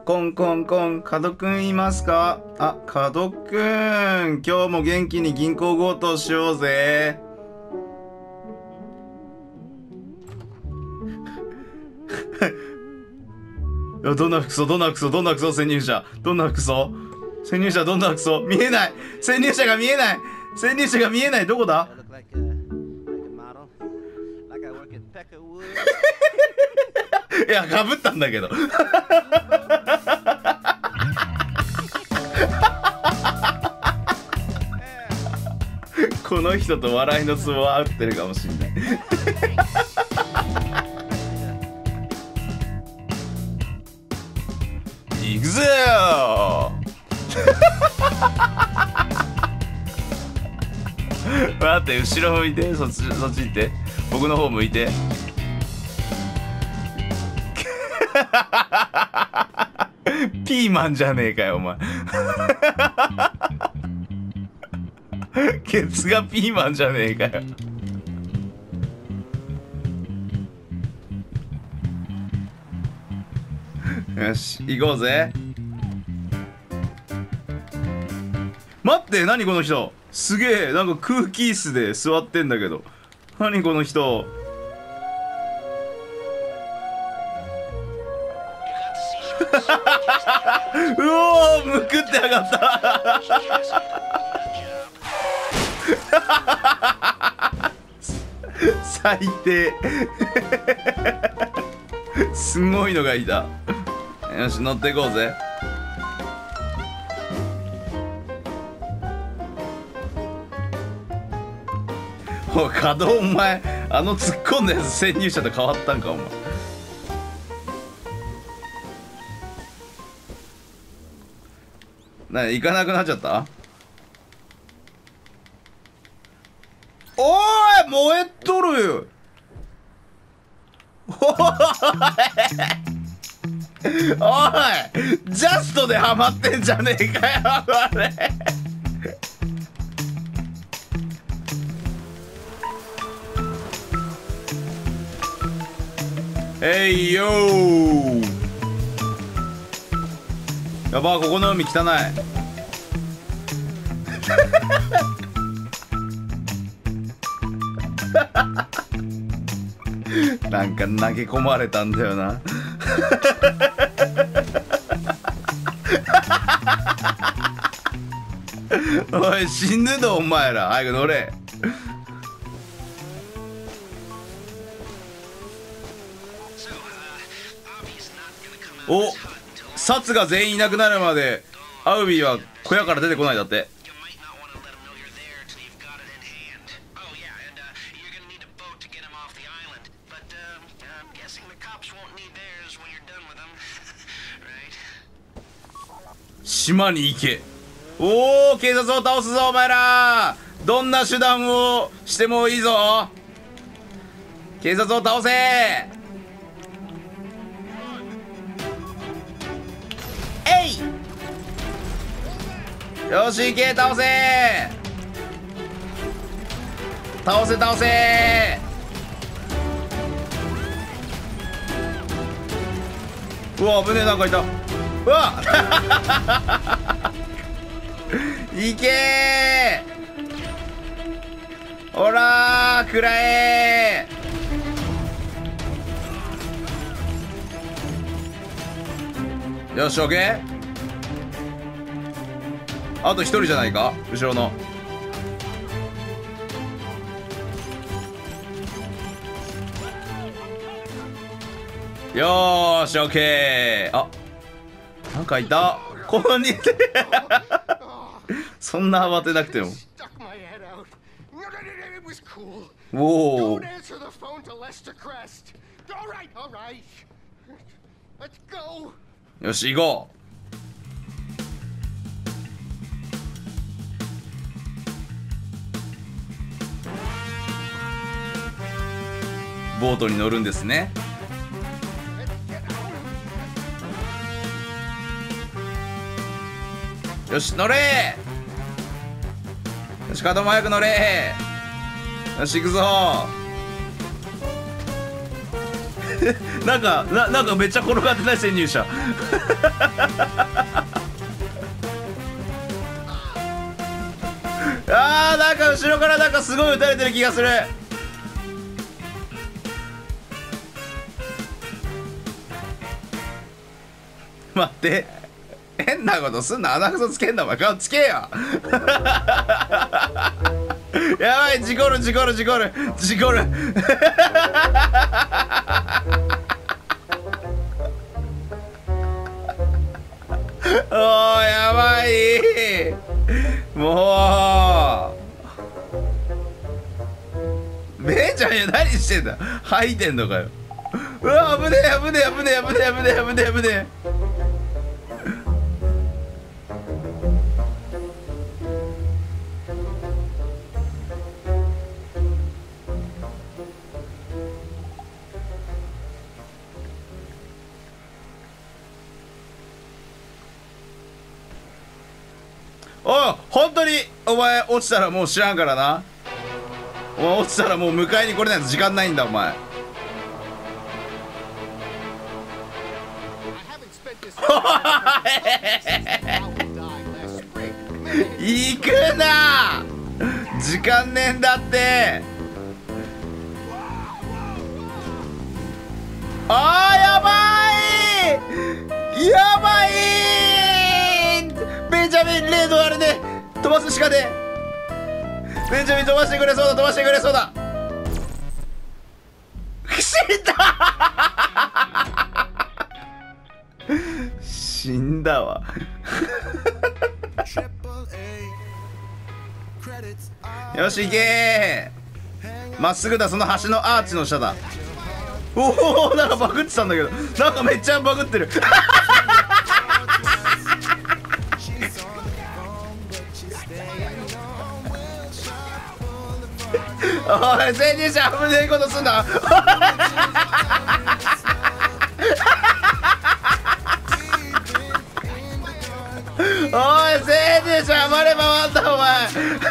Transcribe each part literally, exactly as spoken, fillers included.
コンコンコン、角くんいますか？あ、角くん、今日も元気に銀行強盗しようぜ。いや、どんな服装どんな服装どんな服装潜入者どんな服装潜入者どんな服装見えない潜入者が見えない潜入者が見えないどこだいや、かぶったんだけど。この人と笑いのツボは合ってるかもしんない。行くぜよ。待って、後ろ向いて、そっちそっち行って、僕の方向いて。ピーマンじゃねえかよお前。ケツがピーマンじゃねえかよ。よし行こうぜ。待って、何この人、すげえ、なんか空気椅子で座ってんだけど、何この人。うおー、むくってやがった。最低。すごいのがいた。よし、乗っていこうぜ。おい、稼働、お前あの突っ込んだやつ潜入者と変わったんかお前。な、行かなくなっちゃった。おーい、燃えとるよ。おいおい、ジャストでハマってんじゃねえかよこれ。えいよー。やば、ここの海汚い。なんか投げ込まれたんだよな。おい、死ぬぞお前ら、早く乗れ。お、サツが全員いなくなるまでアウビーは小屋から出てこないだって。島に行け。おお、警察を倒すぞお前ら。どんな手段をしてもいいぞ。警察を倒せ。えい。よし行け、倒せ倒せ倒せ。うわ、危ねえ、なんかいた。うわいけー。ほらー、食らえー。よし、オッケー。あと一人じゃないか、後ろの。よーし、オッケー。あ、なんかいた。ここにそんな慌てなくても。おお。よし、行こう。ボートに乗るんですね。よし、乗れー。よし、角も早く乗れー。よし、行くぞー。 なんかななんかめっちゃ転がってない潜入者あー、なんか後ろからなんかすごい撃たれてる気がする。待って、変なことすんな。穴くそつけんな。お前顔つけよやばい、事故る事故る事故る事故るおー、やばい。もうベンちゃん何してんだ。吐いてんのかよ。うわ、危ねえ危ねえ危ねえ危ねえ危ねえ危ねえ危ねえ。おい、本当にお前落ちたらもう知らんからな。お前落ちたらもう迎えに来れないと時間ないんだお前行くな、時間ねえんだって。あー、やばいやばい、ベンジャミンレードあれで飛ばすしかねえ。ベンジャミン飛ばしてくれそうだ、飛ばしてくれそうだ。死んだ死んだわよし行けー。まっすぐだ、その橋のアーチの下だ。おお、なんかバグってたんだけど、なんかめっちゃバグってるおい、潜入者危ねえことすんなおい、潜入者暴れ回ったお前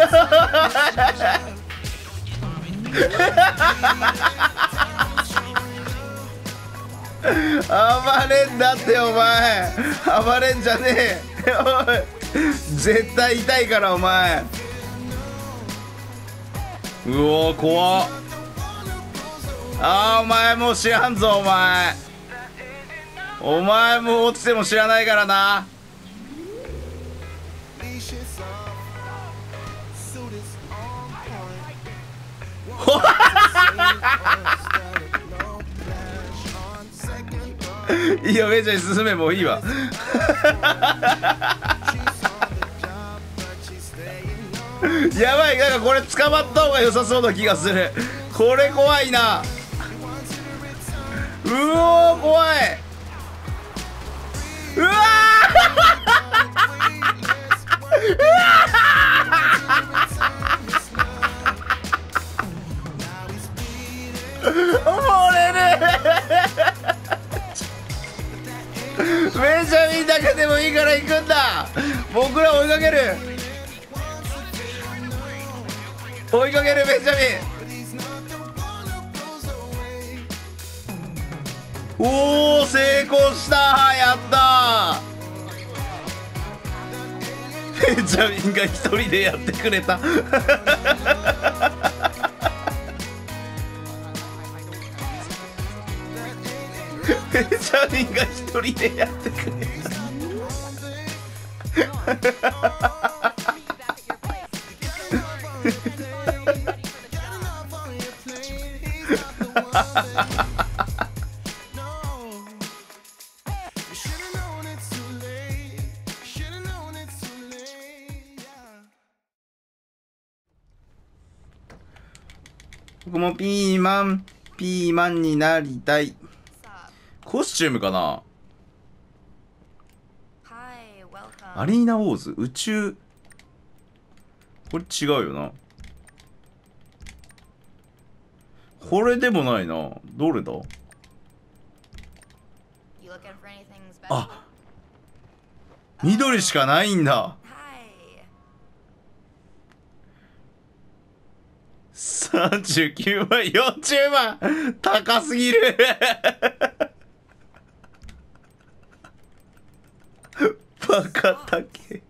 暴れんだってお前、暴れんじゃねえおい、絶対痛いからお前。うおー、怖っ。あー、お前もう知らんぞお前。お前もう落ちても知らないからないいよ、ベンチャーに進め、もういいわやばい、なんかこれ捕まった方が良さそうな気がする。これ怖いな。うおー、怖い。うわ溺れるベンジャミンだけでもいいから行くんだ。僕ら追いかける追いかけるベンジャミン。おお、成功した、やったー。ベンジャミンが一人でやってくれたベンジャミンが一人でやってくれた僕もピーマンピーマンになりたい。コスチュームかな。アリーナウォーズ宇宙、これ違うよな。これでもないな。どれだ。あ、緑しかないんだ。ささんじゅうきゅうまん、よんじゅうまん高すぎるバカ高え。